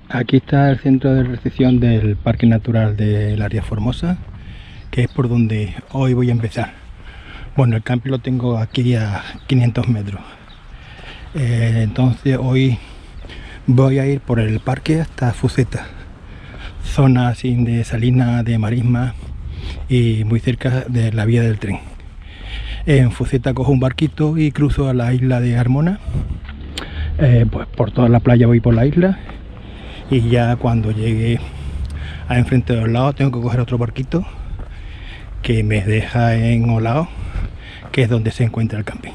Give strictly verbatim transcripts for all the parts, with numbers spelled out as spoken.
Aquí está el centro de recepción del Parque Natural del Área Formosa, que es por donde hoy voy a empezar. Bueno, el camping lo tengo aquí a quinientos metros. Eh, entonces hoy voy a ir por el parque hasta Fuceta, zona así de salina, de marisma y muy cerca de la vía del tren. En Fuceta cojo un barquito y cruzo a la isla de Armona. Eh, pues por toda la playa voy por la isla. Y ya cuando llegue a enfrente de los lados tengo que coger otro barquito que me deja en Olao, que es donde se encuentra el camping.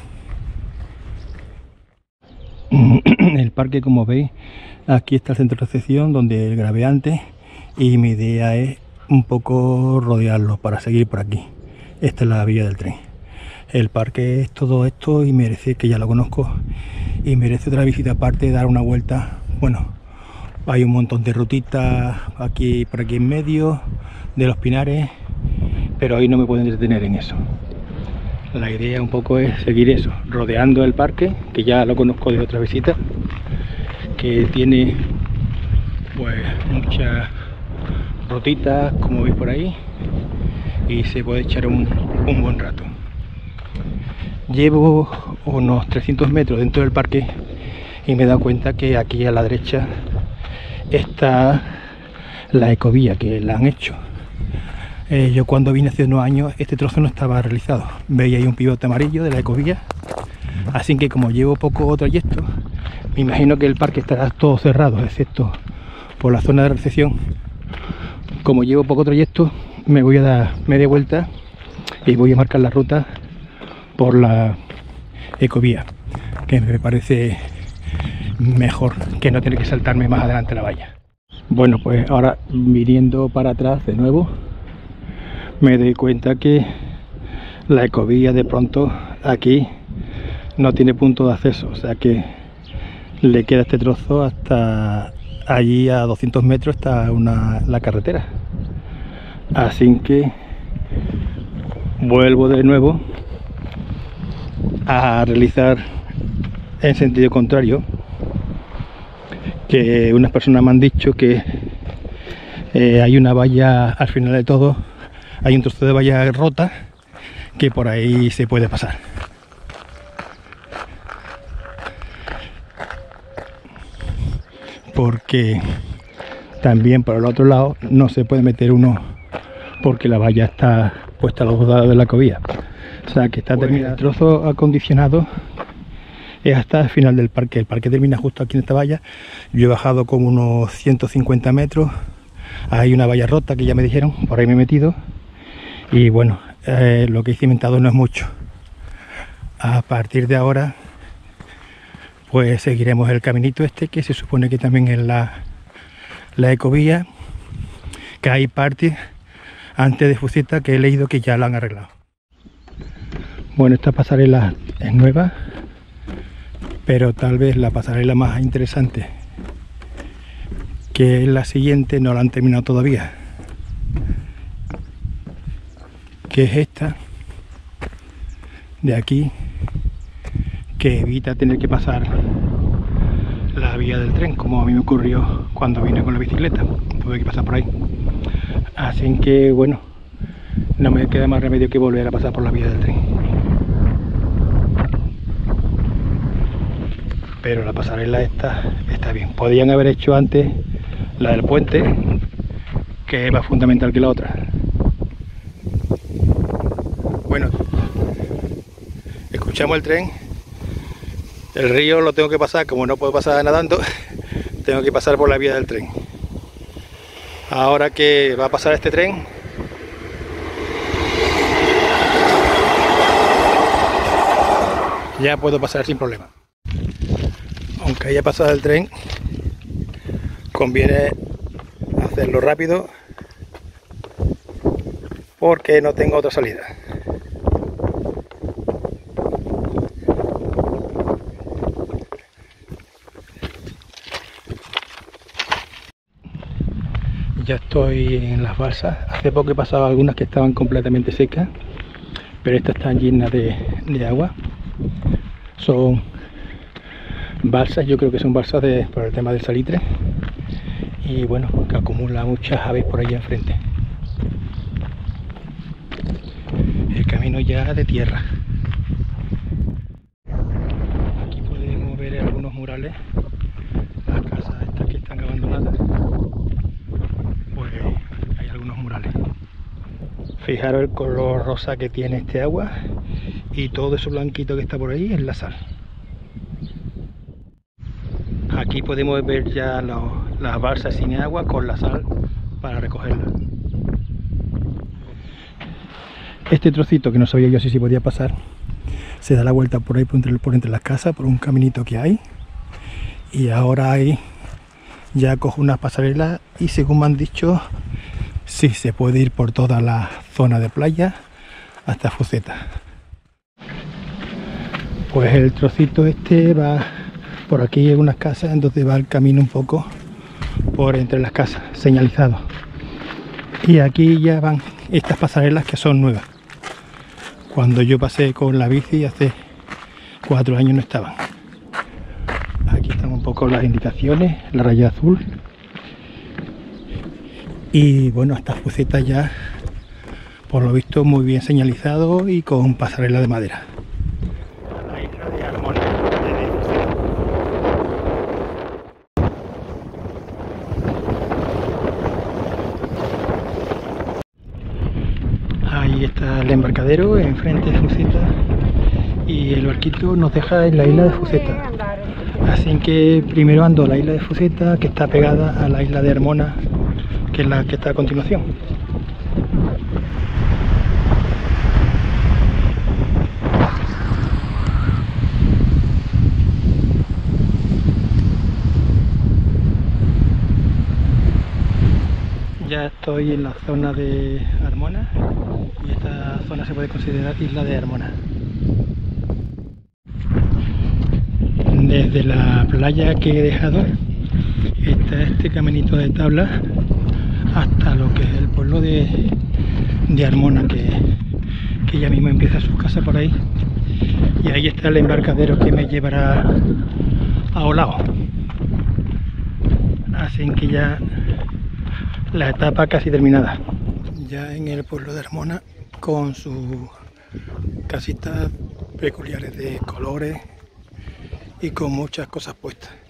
El parque, como veis, aquí está el centro de recepción donde grabé antes, y mi idea es un poco rodearlo para seguir por aquí. Esta es la vía del tren. El parque es todo esto y merece, que ya lo conozco, y merece otra visita aparte, dar una vuelta. Bueno, hay un montón de rutitas aquí, por aquí en medio de los pinares, pero hoy no me pueden detener en eso. La idea un poco es seguir eso, rodeando el parque, que ya lo conozco de otra visita, que tiene pues muchas rutitas, como veis por ahí, y se puede echar un, un buen rato. Llevo unos trescientos metros dentro del parque y me he dado cuenta que aquí a la derecha está la ecovía que la han hecho. Eh, yo cuando vine hace unos años este trozo no estaba realizado. Veis ahí un pivote amarillo de la ecovía, así que como llevo poco trayecto, me imagino que el parque estará todo cerrado excepto por la zona de recepción. Como llevo poco trayecto, me voy a dar media vuelta y voy a marcar la ruta por la ecovía, que me parece mejor que no tener que saltarme más adelante la valla. Bueno, pues ahora viniendo para atrás de nuevo, me doy cuenta que la ecovía de pronto aquí no tiene punto de acceso, o sea que le queda este trozo hasta allí a doscientos metros está una, la carretera. Así que vuelvo de nuevo a realizar en sentido contrario, que unas personas me han dicho que eh, hay una valla al final de todo, hay un trozo de valla rota que por ahí se puede pasar. Porque también por el otro lado no se puede meter uno porque la valla está puesta a los dos lados de la ecovía. O sea que está terminado. El trozo acondicionado es hasta el final del parque. El parque termina justo aquí en esta valla. Yo he bajado como unos ciento cincuenta metros. Hay una valla rota que ya me dijeron, por ahí me he metido. Y bueno, eh, lo que he cimentado no es mucho. A partir de ahora pues seguiremos el caminito este, que se supone que también es la, la ecovía, que hay partes antes de Fuceta que he leído que ya la han arreglado. Bueno, esta pasarela es nueva, pero tal vez la pasarela más interesante, que es la siguiente, no la han terminado todavía, que es esta de aquí, que evita tener que pasar la vía del tren, como a mí me ocurrió cuando vine con la bicicleta, tuve que pasar por ahí. Así que bueno, no me queda más remedio que volver a pasar por la vía del tren. Pero la pasarela esta está bien. Podían haber hecho antes la del puente, que es más fundamental que la otra. Bueno, escuchamos el tren. El río lo tengo que pasar, como no puedo pasar nadando, tengo que pasar por la vía del tren. Ahora que va a pasar este tren, ya puedo pasar sin problema. Aunque haya pasado el tren, conviene hacerlo rápido porque no tengo otra salida. Ya estoy en las balsas. Hace poco he pasado algunas que estaban completamente secas, pero estas están llenas de, de agua. Son balsas, yo creo que son balsas de, por el tema del salitre. y bueno, que acumula muchas aves por ahí enfrente. El camino ya de tierra. Aquí podemos ver algunos murales. Las casas estas que están abandonadas, pues hay algunos murales. Fijaros el color rosa que tiene este agua, y todo eso blanquito que está por ahí es la sal. Aquí podemos ver ya los, las balsas sin agua con la sal para recogerla. Este trocito, que no sabía yo si se podía pasar, se da la vuelta por ahí por entre, por entre las casas, por un caminito que hay, y ahora ahí ya cojo unas pasarelas y, según me han dicho, sí se puede ir por toda la zona de playa hasta Fuceta. Pues el trocito este va por aquí en unas casas, entonces va el camino un poco por entre las casas, señalizado. Y aquí ya van estas pasarelas que son nuevas. Cuando yo pasé con la bici hace cuatro años no estaban. Aquí están un poco las indicaciones, la raya azul. Y bueno, hasta Fuceta ya, por lo visto, muy bien señalizado y con pasarela de madera. La isla de Armona, de Fuceta. Ahí está el embarcadero enfrente de Fuceta, y el barquito nos deja en la isla de Fuceta. Así que primero ando a la isla de Fuceta, que está pegada a la isla de Armona, que es la que está a continuación. Ya estoy en la zona de Armona, y esta zona se puede considerar isla de Armona. Desde la playa que he dejado está este caminito de tabla hasta lo que es el pueblo de, de Armona, que, que ya mismo empieza su casa por ahí, y ahí está el embarcadero que me llevará a Olao. Así que ya la etapa casi terminada. Ya en el pueblo de Armona, con sus casitas peculiares de colores y con muchas cosas puestas.